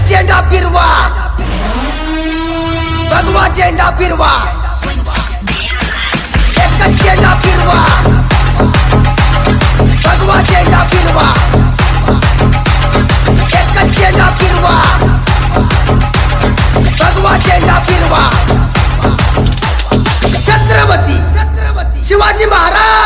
झेंडा फिरवा, भगवा झेंडा फिरवा, एकच झेंडा फिरवा, भगवा झेंडा फिरवा, एकच झेंडा फिरवा, भगवा झेंडा फिरवा। छत्रपती शिवाजी महाराज